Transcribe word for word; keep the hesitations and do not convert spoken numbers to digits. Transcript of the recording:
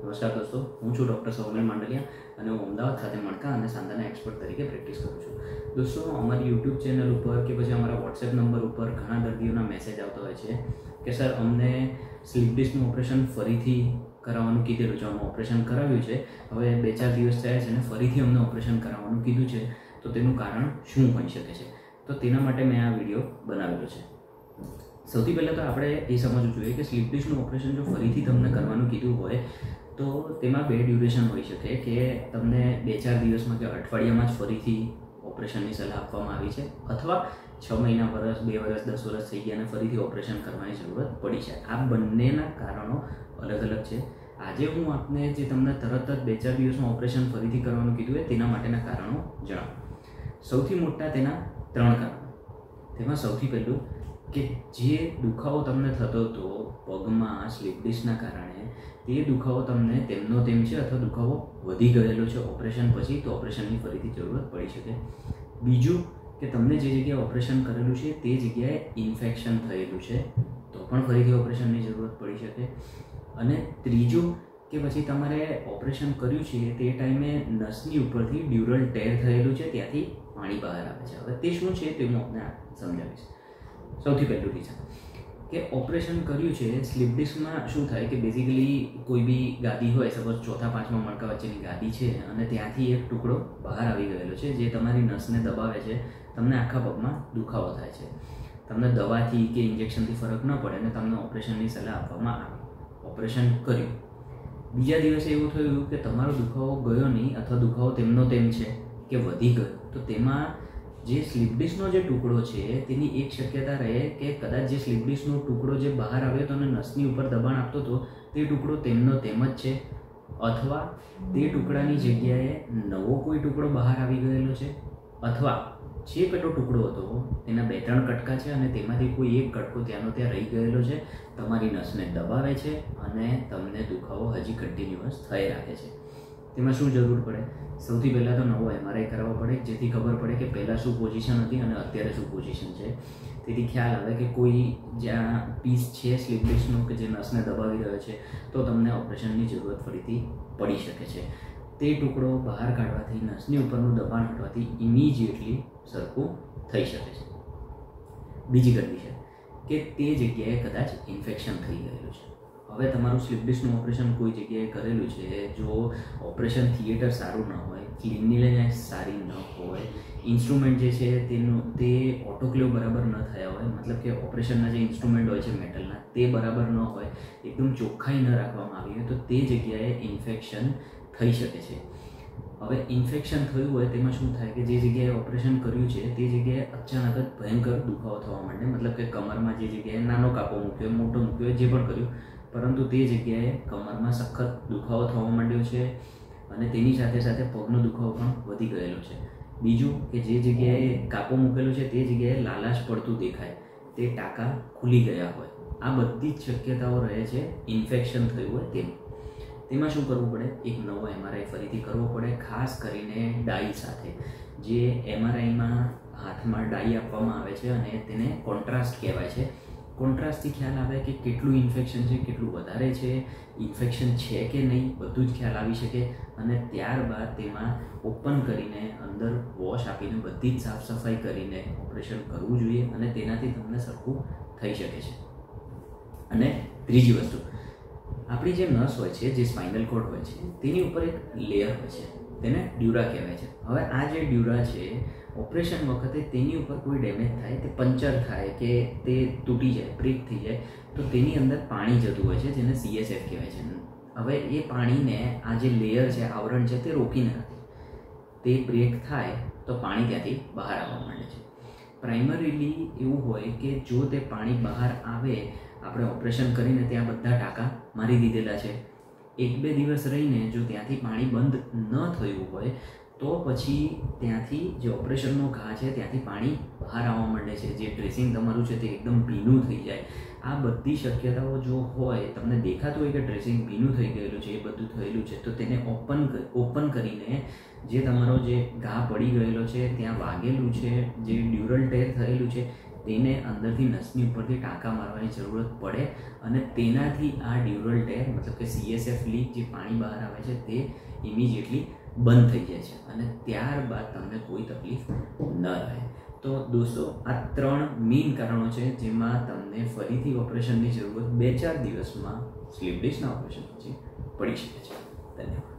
નમસ્કાર દોસ્તો, હું છું ડૉક્ટર સૌમેલ માંડલિયા અને હું અમદાવાદ ખાતે મણકા અને સાંધાના એક્સપર્ટ તરીકે પ્રેક્ટિસ કરું છું. દોસ્તો, અમારી યુટ્યુબ ચેનલ ઉપર કે પછી અમારા વોટ્સએપ નંબર ઉપર ઘણા દર્દીઓના મેસેજ આવતા હોય છે કે સર અમને સ્લીપ ડિસ્કનું ઓપરેશન ફરીથી કરાવવાનું કીધેલું છે. અમે ઓપરેશન કરાવ્યું છે, હવે બે ચાર દિવસ થયા છે અને ફરીથી અમને ઓપરેશન કરાવવાનું કીધું છે, તો તેનું કારણ શું હોઈ શકે છે? તો તેના માટે મેં આ વિડીયો બનાવેલો છે. સૌથી પહેલાં તો આપણે એ સમજવું જોઈએ કે સ્લીપ ડિસ્કનું ઓપરેશન જો ફરીથી તમને કરવાનું કીધું હોય તો તેમાં બે ડ્યુરેશન હોઈ શકે કે તમને બે ચાર દિવસમાં કે અઠવાડિયામાં જ ફરીથી ઓપરેશનની સલાહ આપવામાં આવી છે, અથવા છ મહિના વર્ષ બે વર્ષ દસ વર્ષ થઈ ગયા અને ફરીથી ઓપરેશન કરવાની જરૂરત પડી છે. આ બંનેના કારણો અલગ અલગ છે. આજે હું આપને જે તમને તરત જ બે ચાર દિવસમાં ઓપરેશન ફરીથી કરવાનું કીધું હોય તેના માટેના કારણો જણાવું. સૌથી મોટા તેના ત્રણ કારણો. તેમાં સૌથી પહેલું કે જે દુખાવો તમને થતો હતો પગમાં સ્લીપ ડિસ્કના કારણે, તે દુખાવો તમને તેમનો તેમ છે અથવા દુખાવો વધી ગયેલો છે ઓપરેશન પછી, તો ઓપરેશનની ફરીથી જરૂરત પડી શકે. બીજું કે તમને જે જગ્યાએ ઓપરેશન કરેલું છે તે જગ્યાએ ઇન્ફેક્શન થયેલું છે, તો પણ ફરીથી ઓપરેશનની જરૂરત પડી શકે. અને ત્રીજું કે પછી તમારે ઓપરેશન કર્યું છે તે ટાઈમે નસની ઉપરથી ડ્યુરલ ટેર થયેલું છે, ત્યાંથી પાણી બહાર આવે છે. હવે તે શું છે તે હું આપને સમજાવીશ. સૌથી પહેલું રીઝન કે ઓપરેશન કર્યું છે સ્લીપ ડિસ્કમાં શું થાય કે બેઝિકલી કોઈ બી ગાદી હોય, સપોઝ ચોથા પાંચમા મણકા વચ્ચેની ગાદી છે અને ત્યાંથી એક ટુકડો બહાર આવી ગયેલો છે જે તમારી નસને દબાવે છે, તમને આખા પગમાં દુખાવો થાય છે. તમને દવાથી કે ઇન્જેક્શનથી ફરક ન પડે અને તમને ઓપરેશનની સલાહ આપવામાં આવી. ઓપરેશન કર્યું, બીજા દિવસે એવું થયું કે તમારો દુખાવો ગયો નહીં અથવા દુખાવો તેમનો તેમ છે કે વધી ગયો, તો તેમાં જે સ્લીપ ડિસ્કનો જે ટુકડો છે તેની એક શક્યતા રહે કે કદાચ જે સ્લીપ ડિસ્કનો ટુકડો જે બહાર આવ્યો હતો અને નસની ઉપર દબાણ આપતો હતો તે ટુકડો તેમનો તેમ જ છે, અથવા તે ટુકડાની જગ્યાએ નવો કોઈ ટુકડો બહાર આવી ગયેલો છે, અથવા જે પેલો ટુકડો હતો તેના બે ત્રણ કટકા છે અને તેમાંથી કોઈ એક કટકો ત્યાંનો ત્યાં રહી ગયેલો છે, તમારી નસને દબાવે છે અને તમને દુખાવો હજી કન્ટિન્યુઅસ થઈ રાખે છે. તેમાં શું જરૂર પડે? સૌથી પહેલાં તો નવો એમઆરઆઈ કરાવવો પડે, જેથી ખબર પડે કે પહેલાં શું પોઝિશન હતી અને અત્યારે શું પોઝિશન છે. તેથી ખ્યાલ આવે કે કોઈ જ્યાં પીસ છે સ્લીપ ડિસ્કનો કે જે નસને દબાવી રહ્યો છે, તો તમને ઓપરેશનની જરૂરત ફરીથી પડી શકે છે. તે ટુકડો બહાર કાઢવાથી નસની ઉપરનું દબાણ હટવાથી ઇમિજિએટલી સરખું થઈ શકે છે. બીજી કન્ડિશન કે તે જગ્યાએ કદાચ ઇન્ફેક્શન થઈ ગયેલું છે. હવે તમારું સ્લીપ ડિસ્કનું ઓપરેશન કોઈ જગ્યાએ કરેલું છે, જો ઓપરેશન થિયેટર સારું ન હોય, ક્લિનિનેસ સારી ન હોય, ઇન્સ્ટ્રુમેન્ટ જે છે તેનું તે ઓટોક્લેવ બરાબર ન થયા હોય, મતલબ કે ઓપરેશનના જે ઇન્સ્ટ્રુમેન્ટ હોય છે મેટલના તે બરાબર ન હોય, એકદમ ચોખ્ખાઈ ન રાખવામાં આવી હોય, તો તે જગ્યાએ ઇન્ફેક્શન થઈ શકે છે. હવે ઇન્ફેક્શન થયું હોય તેમાં શું થાય કે જે જગ્યાએ ઓપરેશન કર્યું છે તે જગ્યાએ અચાનક જ ભયંકર દુખાવો થવા માંડે, મતલબ કે કમરમાં જે જગ્યાએ નાનો કાપો મૂક્યો, મોટો મૂક્યો, જે પણ કર્યું, પરંતુ તે જગ્યાએ કમરમાં સખત દુખાવો થવા માંડ્યો છે અને તેની સાથે સાથે પગનો દુખાવો પણ વધી ગયેલો છે. બીજું કે જે જગ્યાએ કાપો મૂકેલો છે તે જગ્યાએ લાલાશ પડતું દેખાય, તે ટાંકા ખુલી ગયા હોય, આ બધી જ શક્યતાઓ રહે છે ઇન્ફેક્શન થયું હોય તેમ. તેમાં શું કરવું પડે? એક નવો એમઆરઆઈ ફરીથી કરવો પડે, ખાસ કરીને ડાઈ સાથે. જે એમઆરઆઈમાં હાથમાં ડાઈ આપવામાં આવે છે અને તેને કોન્ટ્રાસ્ટ કહેવાય છે. કોન્ટ્રાસ્ટથી ખ્યાલ આવે કે કેટલું ઇન્ફેક્શન છે, કેટલું વધારે છે, ઇન્ફેક્શન છે કે નહીં, બધું જ ખ્યાલ આવી શકે. અને ત્યારબાદ તેમાં ઓપન કરીને અંદર વોશ આપીને બધી જ સાફ સફાઈ કરીને ઓપરેશન કરવું જોઈએ અને તેનાથી તમને સરખું થઈ શકે છે. અને ત્રીજી વસ્તુ, આપણી જે નસ હોય છે, જે સ્પાઇનલ કોર્ડ હોય છે, તેની ઉપર એક લેયર હોય છે, તેને ડ્યુરા કહેવાય છે. હવે આ જે ડ્યુરા છે, ઓપરેશન વખતે તેની ઉપર કોઈ ડેમેજ થાય, તે પંચર થાય કે તે તૂટી જાય, બ્રેક થઈ જાય, તો તેની અંદર પાણી જતું હોય છે, જેને સીએસએફ કહેવાય છે. હવે એ પાણીને આ જે લેયર છે, આવરણ છે, તે રોકીને રાખે. તે બ્રેક થાય તો પાણી ત્યાંથી બહાર આવવા માંડે છે. પ્રાઇમરીલી એવું હોય કે જો તે પાણી બહાર આવે, આપણે ઓપરેશન કરીને ત્યાં બધા ટાંકા મારી દીધેલા છે, એક બે દિવસ રહીને જો ત્યાંથી પાણી બંધ ન થયું હોય તો પછી ત્યાંથી જે ઓપરેશનનો ઘા છે ત્યાંથી પાણી બહાર આવવા માંડે છે, જે ડ્રેસિંગ તમારું છે તે એકદમ ભીનું થઈ જાય. આ બધી શક્યતાઓ જો હોય, તમને દેખાતું હોય કે ડ્રેસિંગ ભીનું થઈ ગયેલું છે, એ બધું થયેલું છે, તો તેને ઓપન ઓપન કરીને જે તમારો જે ઘા પડી ગયેલો છે, ત્યાં વાગેલું છે, જે ડ્યુરલ ટેર થયેલું છે, તેને અંદરથી નસની ઉપરથી ટાંકા મારવાની જરૂરત પડે અને તેનાથી આ ડ્યુરલ ટેર મતલબ કે સીએસએફ લીક જે પાણી બહાર આવે છે તે ઇમિડિયેટલી બંધ થઈ જાય છે અને ત્યારબાદ તમને કોઈ તકલીફ ન રહે. તો દોસ્તો આ ત્રણ મેઇન કારણો છે જેમાં તમને ફરીથી ઓપરેશનની જરૂરત બે ચાર દિવસમાં સ્લીપ ડિસ્કના ઓપરેશન પછી પડી શકે છે. ધન્યવાદ.